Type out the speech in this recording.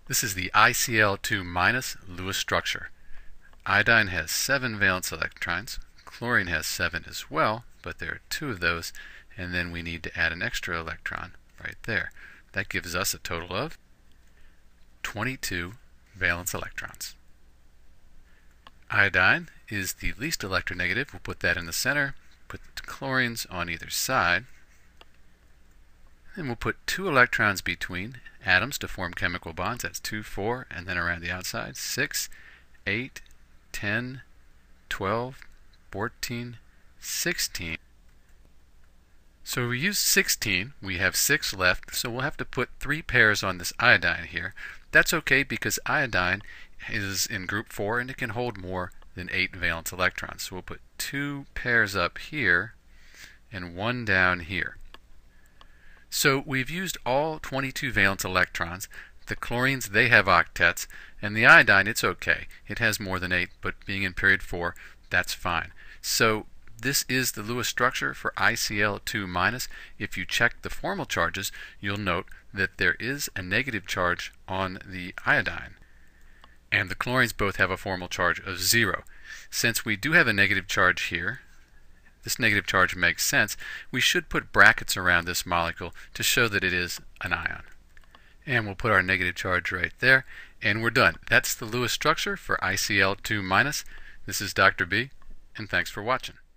This is the ICl2 Lewis structure. Iodine has 7 valence electrons. Chlorine has 7 as well, but there are 2 of those, and then we need to add an extra electron right there. That gives us a total of 22 valence electrons. Iodine is the least electronegative. We'll put that in the center, put the chlorines on either side, and we'll put 2 electrons between atoms to form chemical bonds. That's 2, 4, and then around the outside 6, 8, 10, 12, 14, 16. So we use 16. We have 6 left, so we'll have to put 3 pairs on this iodine here. That's okay because iodine is in group 4 and it can hold more than 8 valence electrons. So we'll put 2 pairs up here and 1 down here. So we've used all 22 valence electrons. The chlorines, they have octets, and the iodine, it's okay. It has more than 8, but being in period 4, that's fine. So this is the Lewis structure for ICl2-. If you check the formal charges, you'll note that there is a negative charge on the iodine. And the chlorines both have a formal charge of 0. Since we do have a negative charge here, this negative charge makes sense, we should put brackets around this molecule to show that it is an ion. And we'll put our negative charge right there, and we're done. That's the Lewis structure for ICl2-. This is Dr. B, and thanks for watching.